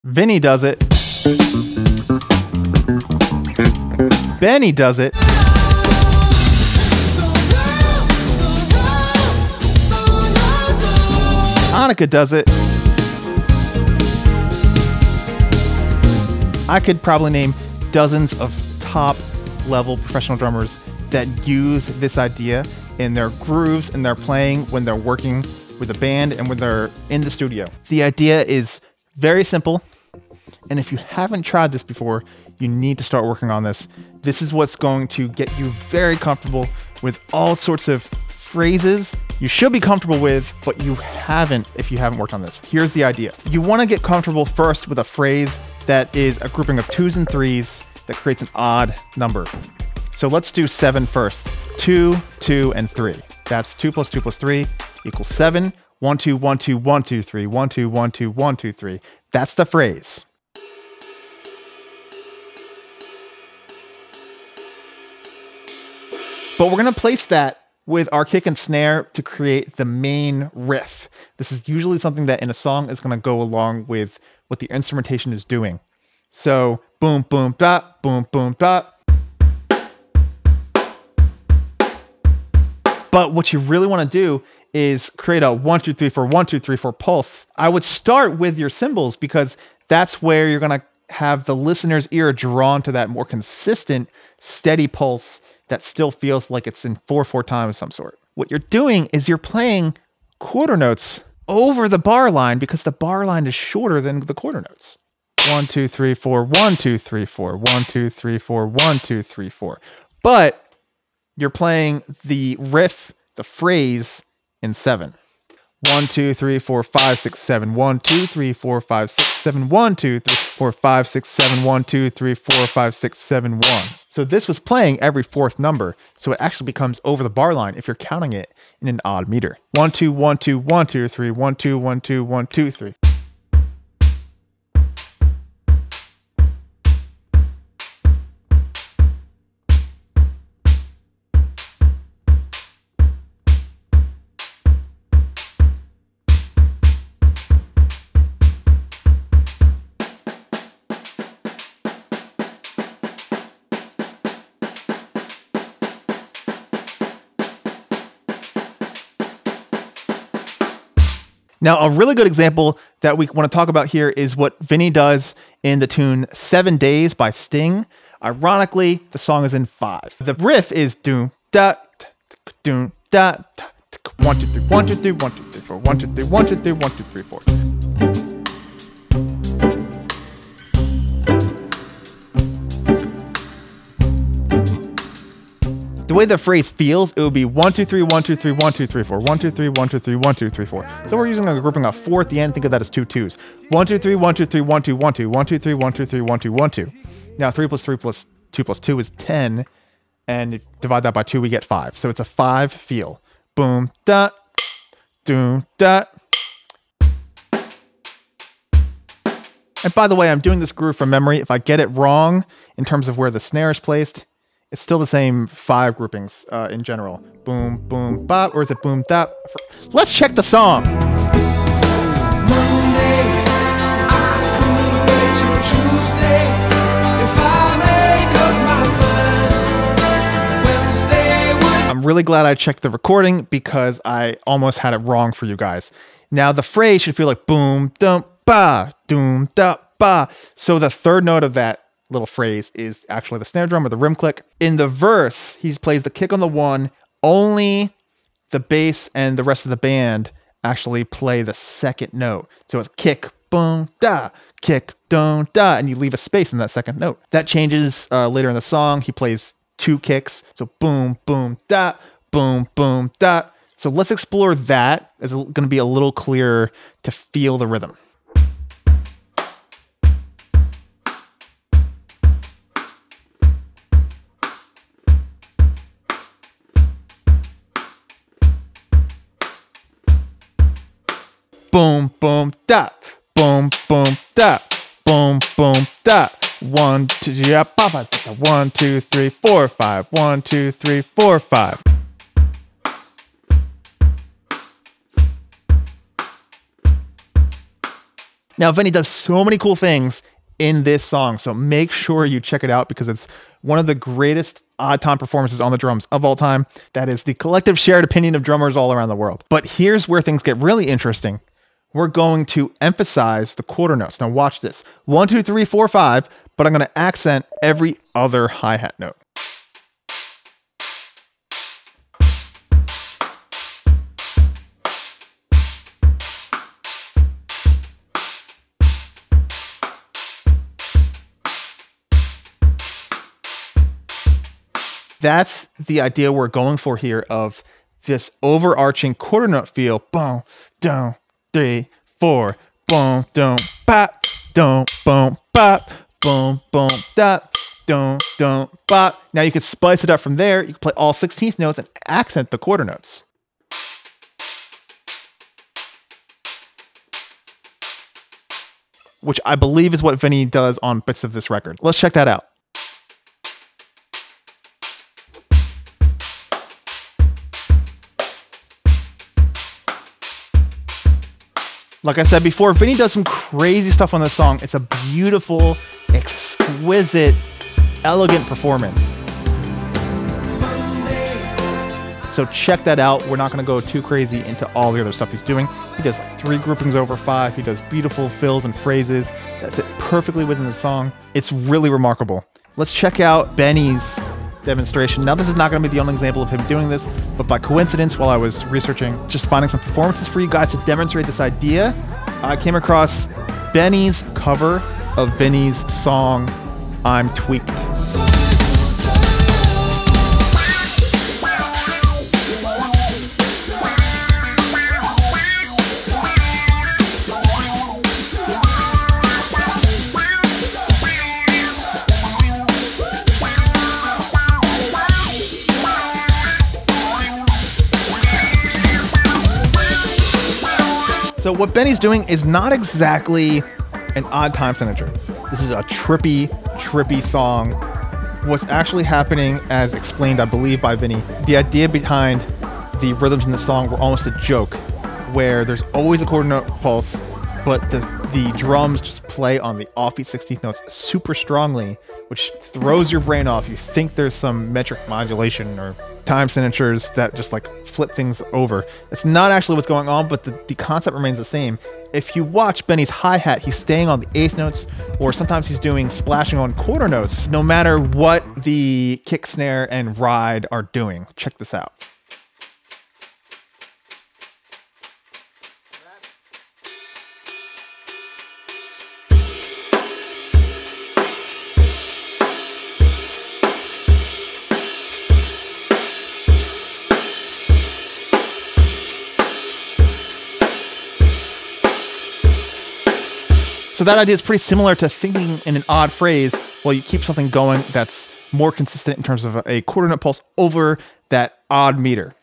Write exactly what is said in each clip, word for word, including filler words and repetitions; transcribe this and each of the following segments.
Vinny does it. Benny does it. Annika does it. I could probably name dozens of top level professional drummers that use this idea in their grooves and their playing when they're working with a band and when they're in the studio. The idea is very simple, and if you haven't tried this before, you need to start working on this. This is what's going to get you very comfortable with all sorts of phrases you should be comfortable with, but you haven't if you haven't worked on this. Here's the idea. You want to get comfortable first with a phrase that is a grouping of twos and threes that creates an odd number. So let's do seven first. Two, two, and three. That's two plus two plus three equals seven. One, two, one, two, one, two, three. One, two, one, two, one, two, three. That's the phrase. But we're going to place that with our kick and snare to create the main riff. This is usually something that in a song is going to go along with what the instrumentation is doing. So boom, boom, dot, boom, boom, dot. But what you really want to do is create a one, two, three, four, one, two, three, four pulse. I would start with your cymbals because that's where you're going to have the listener's ear drawn to that more consistent, steady pulse that still feels like it's in four, four time of some sort. What you're doing is you're playing quarter notes over the bar line because the bar line is shorter than the quarter notes. One, two, three, four, one, two, three, four, one, two, three, four, one, two, three, four. But you're playing the riff, the phrase in seven. One, two, three, four, five, six, seven. One, two, three, four, five, six, seven. One, two, three, four, five, six, seven. One, two, three, four, five, six, seven, one. So this was playing every fourth number. So it actually becomes over the bar line if you're counting it in an odd meter. One, two, one, two, one, two, three. One, two, one, two, one, two, three. Now, a really good example that we want to talk about here is what Vinny does in the tune Seven Days by Sting. Ironically, the song is in five. The riff is doom da doom da one two three one two three one two three four one two three one two three one two three four. The way the phrase feels, it would be one, two, three, one, two, three, one, two, three, four, one, two, three, one, two, three, one, two, three, four. So we're using a grouping of four at the end. Think of that as two twos. One, two, three, one, two, three, one, two, one, two, one, two, three, one, two, three, one, two, one, two. Now three plus three plus two plus two is ten, and if you divide that by two, we get five. So it's a five feel. Boom, da, doom, da. And by the way, I'm doing this groove from memory. If I get it wrong in terms of where the snare is placed, it's still the same five groupings uh, in general. Boom, boom, bop, or is it boom, dap? Let's check the song. Monday, I couldn't wait till Tuesday. If I make up my mind, Wednesday would... I'm really glad I checked the recording because I almost had it wrong for you guys. Now the phrase should feel like boom, dum, ba, doom, da, ba. So the third note of that little phrase is actually the snare drum or the rim click. In the verse, he plays the kick on the one. Only the bass and the rest of the band actually play the second note. So it's kick, boom, da, kick, boom, da, and you leave a space in that second note. That changes uh, later in the song. He plays two kicks. So boom, boom, da, boom, boom, da. So let's explore that. It's going to be a little clearer to feel the rhythm. Boom, boom, da, boom, boom, da, boom, boom, da. One, two, yeah, papa, one, two, three, four, five. One, two, three, four, five. Now, Vinny does so many cool things in this song, so make sure you check it out because it's one of the greatest odd time performances on the drums of all time. That is the collective shared opinion of drummers all around the world. But here's where things get really interesting. We're going to emphasize the quarter notes. Now watch this. One, two, three, four, five, but I'm going to accent every other hi-hat note. That's the idea we're going for here of this overarching quarter note feel. Boom, down, three, four, boom, doom, bop, doom, boom, bop, boom, boom, dop, doom, doom, bop. Now you could spice it up from there. You can play all sixteenth notes and accent the quarter notes. Which I believe is what Vinny does on bits of this record. Let's check that out. Like I said before, Vinny does some crazy stuff on this song. It's a beautiful, exquisite, elegant performance. So check that out. We're not going to go too crazy into all the other stuff he's doing. He does three groupings over five. He does beautiful fills and phrases that fit perfectly within the song. It's really remarkable. Let's check out Benny's demonstration. Now, this is not going to be the only example of him doing this, but by coincidence, while I was researching, just finding some performances for you guys to demonstrate this idea, I came across Benny's cover of Vinny's song, I'm Tweaked. So what Benny's doing is not exactly an odd time signature. This is a trippy, trippy song. What's actually happening, as explained, I believe, by Vinny, the idea behind the rhythms in the song were almost a joke, where there's always a quarter note pulse, but the, the drums just play on the offbeat sixteenth notes super strongly, which throws your brain off. You think there's some metric modulation or time signatures that just like flip things over. It's not actually what's going on, but the, the concept remains the same. If you watch Benny's hi-hat, he's staying on the eighth notes, or sometimes he's doing splashing on quarter notes, no matter what the kick, snare, and ride are doing. Check this out. So that idea is pretty similar to thinking in an odd phrase while you keep something going that's more consistent in terms of a quarter note pulse over that odd meter.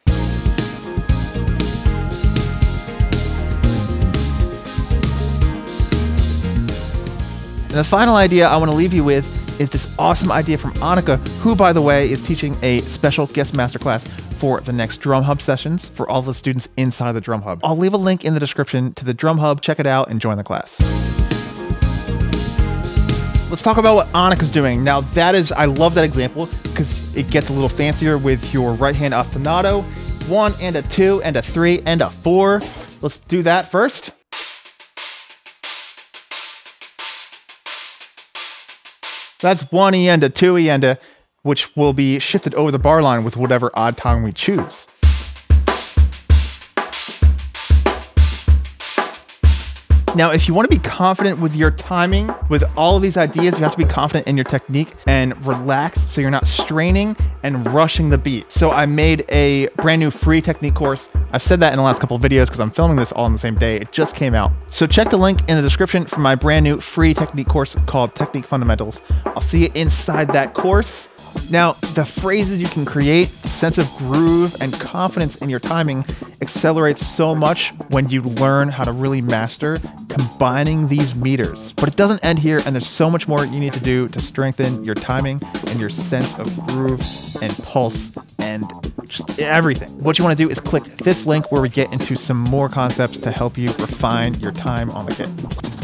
And the final idea I want to leave you with is this awesome idea from Annika, who, by the way, is teaching a special guest masterclass for the next Drum Hub sessions for all the students inside of the Drum Hub. I'll leave a link in the description to the Drum Hub. Check it out and join the class. Let's talk about what Annika's doing. Now that is, I love that example because it gets a little fancier with your right hand ostinato. One and a two and a three and a four. Let's do that first. That's one E and a two E and a, which will be shifted over the bar line with whatever odd time we choose. Now, if you want to be confident with your timing, with all of these ideas, you have to be confident in your technique and relaxed so you're not straining and rushing the beat. So I made a brand new free technique course. I've said that in the last couple of videos because I'm filming this all on the same day. It just came out. So check the link in the description for my brand new free technique course called Technique Fundamentals. I'll see you inside that course. Now, the phrases you can create, the sense of groove and confidence in your timing accelerates so much when you learn how to really master combining these meters. But it doesn't end here, and there's so much more you need to do to strengthen your timing and your sense of groove and pulse and just everything. What you want to do is click this link where we get into some more concepts to help you refine your time on the kit.